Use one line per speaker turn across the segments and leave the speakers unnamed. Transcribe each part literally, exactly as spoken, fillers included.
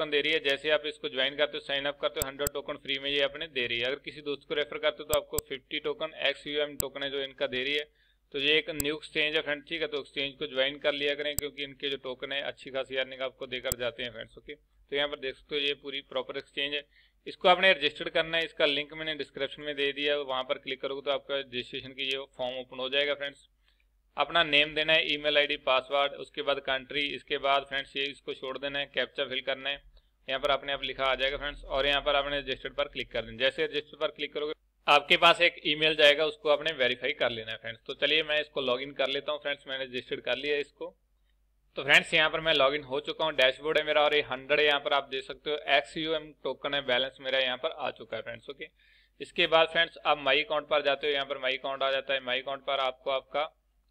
Token दे रही है। जैसे आप इसको ज्वाइन करते हो, साइन अप करते हो, हंड्रेड टोकन फ्री में ये अपने दे रही है। अगर किसी दोस्त को रेफर करते हो तो आपको fifty token X U M token है जो इनका दे रही है। तो ये एक न्यू एक्सचेंज है फ्रेंड्स, ठीक है। तो एक्सचेंज को ज्वाइन कर लिया करें क्योंकि इनके जो टोकन है अच्छी खासी अर्निंग आपको देकर जाते हैं फ्रेंड्स। ओके, तो यहाँ पर देख सकते हो ये पूरी प्रॉपर एक्सचेंज है। इसको आपने रजिस्टर्ड करना है, इसका लिंक मैंने डिस्क्रिप्शन में दे दिया है, वहाँ पर क्लिक करोगे तो आपका रजिस्ट्रेशन की ये फॉर्म ओपन हो जाएगा फ्रेंड्स। अपना नेम देना है, ईमेल आईडी, पासवर्ड, उसके बाद कंट्री, इसके बाद फ्रेंड्स ये इसको छोड़ देना है, कैप्चा फिल करना है। यहाँ पर अपने आप लिखा आ जाएगा फ्रेंड्स, और यहाँ पर आपने रजिस्टर्ड पर क्लिक कर देना। जैसे रजिस्टर पर क्लिक करोगे आपके पास एक ईमेल जाएगा, उसको आपने वेरीफाई कर लेना है फ्रेंड्स। तो चलिए मैं इसको लॉगिन कर लेता हूँ फ्रेंड्स, मैंने रजिस्टर्ड कर लिया है इसको। तो फ्रेंड्स यहाँ पर मैं लॉगिन हो चुका हूँ, डैशबोर्ड है मेरा और ये हंड्रेड यहाँ पर आप देख सकते हो एक्स यू एम टोकन है, बैलेंस मेरा यहाँ पर आ चुका है फ्रेंड्स। ओके, इसके बाद फ्रेंड्स आप माई अकाउंट पर जाते हो, यहाँ पर माई अकाउंट आ जाता है। माई अकाउंट पर आपको आपका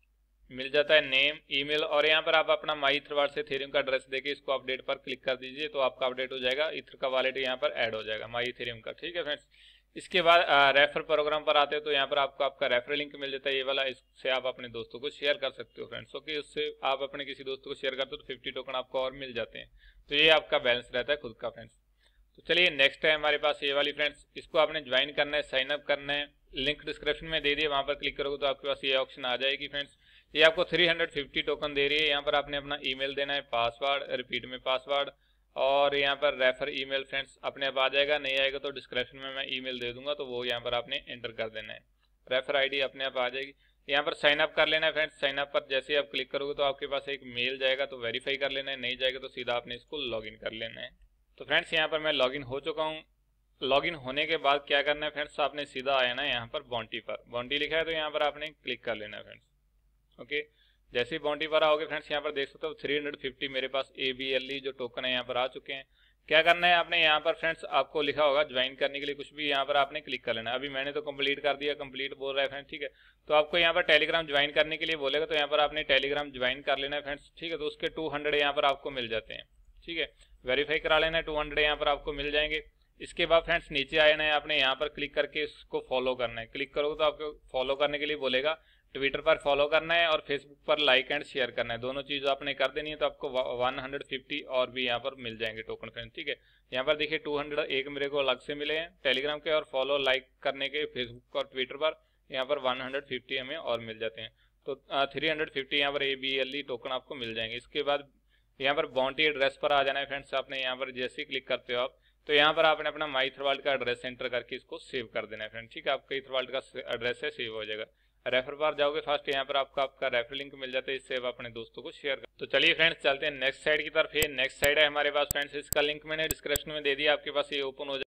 मिल जाता है नेम, ईमेल, और यहाँ पर आप अपना माई इथरवर्ड से इथेरियम का एड्रेस देके इसको अपडेट पर क्लिक कर दीजिए तो आपका अपडेट हो जाएगा, इथर का वॉलेट यहाँ पर ऐड हो जाएगा माई इथेरियम का, ठीक है फ्रेंड्स। इसके बाद रेफर प्रोग्राम पर आते हो तो यहाँ पर आपको आपका रेफर लिंक मिल जाता है ये वाला, इससे आप अपने दोस्तों को शेयर कर सकते हो फ्रेंड्स। ओके, उससे आप अपने किसी दोस्तों को शेयर करते हो तो फिफ्टी टोकन आपको और मिल जाते हैं। तो ये आपका बैलेंस रहता है खुद का फ्रेंड्स। तो चलिए नेक्स्ट है हमारे पास ये वाली फ्रेंड्स, इसको आपने ज्वाइन करना है, साइन अप करना है, लिंक डिस्क्रिप्शन में दे दिए, वहाँ पर क्लिक करोगे तो आपके पास ये ऑप्शन आ जाएगी फ्रेंड्स। ये आपको थ्री हंड्रेड फिफ्टी टोकन दे रही है। यहाँ पर आपने अपना ईमेल देना है, पासवर्ड, रिपीट में पासवर्ड, और यहाँ पर रेफर ईमेल फ्रेंड्स अपने आप आ जाएगा। नहीं आएगा तो डिस्क्रिप्शन में मैं ईमेल दे दूंगा तो वो यहाँ पर आपने एंटर कर देना है। रेफर आईडी अपने आप आ जाएगी। यहाँ पर साइन अप कर लेना है फ्रेंड्स। साइन अप पर जैसे आप क्लिक करोगे तो आपके पास एक मेल जाएगा, तो वेरीफाई कर लेना है। नहीं जाएगा तो सीधा आपने इसको लॉगिन कर लेना है। तो फ्रेंड्स यहाँ पर मैं लॉगिन हो चुका हूँ। लॉगिन होने के बाद क्या करना है फ्रेंड्स, आपने सीधा आया ना यहाँ पर बाउंटी पर, बाउंटी लिखा है तो यहाँ पर आपने क्लिक कर लेना है फ्रेंड्स। ओके, जैसे ही बाउंटी पर आओगे फ्रेंड्स यहाँ पर देख सकते हो थ्री हंड्रेड फिफ्टी मेरे पास ए बी एल ई जो टोकन है यहाँ पर आ चुके हैं। क्या करना है आपने यहाँ पर फ्रेंड्स, आपको लिखा होगा ज्वाइन करने के लिए कुछ भी, यहाँ पर आपने क्लिक कर लेना है। अभी मैंने तो कंप्लीट कर दिया, कंप्लीट बोल रहा है फ्रेंड्स, ठीक है। तो आपको यहाँ पर टेलीग्राम ज्वाइन करने के लिए बोलेगा तो यहाँ पर आपने टेलीग्राम ज्वाइन कर लेना है फ्रेंड्स, ठीक है। तो उसके टू हंड्रेड यहाँ पर आपको मिल जाते हैं, ठीक है। वेरीफाई करा लेना है, टू हंड्रेड यहाँ पर आपको मिल जाएंगे। इसके बाद फ्रेंड्स नीचे आना है, आपने यहाँ पर क्लिक करके इसको फॉलो करना है। क्लिक करोगे तो आपको फॉलो करने के लिए बोलेगा, ट्विटर पर फॉलो करना है और फेसबुक पर लाइक एंड शेयर करना है। दोनों चीज़ आपने कर देनी है तो आपको वन हंड्रेड फिफ्टी और भी यहाँ पर मिल जाएंगे टोकन फ्रेंड्स, ठीक है। यहाँ पर देखिए टू हंड्रेड एक मेरे को अलग से मिले हैं टेलीग्राम के, और फॉलो लाइक करने के फेसबुक और ट्विटर पर यहाँ पर वन हंड्रेड फिफ्टी हमें और मिल जाते हैं। तो थ्री हंड्रेड फिफ्टी यहाँ पर A B L E token आपको मिल जाएंगे। इसके बाद यहाँ पर बाउंटी एड्रेस पर आ जाना है फ्रेंड्स। आपने यहाँ पर जैसे ही क्लिक करते हो आप तो यहाँ पर आपने अपना माई इथरवर्ड का एड्रेस एंटर करके इसको सेव कर देना है फ्रेंड्स, ठीक है। आपका इथरवर्ड का एड्रेस है, सेव हो जाएगा। रेफर पर जाओगे फर्स्ट, यहाँ पर आपको आपका रेफर लिंक मिल जाता है, इससे आप अपने दोस्तों को शेयर कर। तो चलिए फ्रेंड्स चलते हैं नेक्स्ट साइड की तरफ। ये नेक्स्ट साइड है हमारे पास फ्रेंड्स, इसका लिंक मैंने डिस्क्रिप्शन में दे दिया, आपके पास ये ओपन हो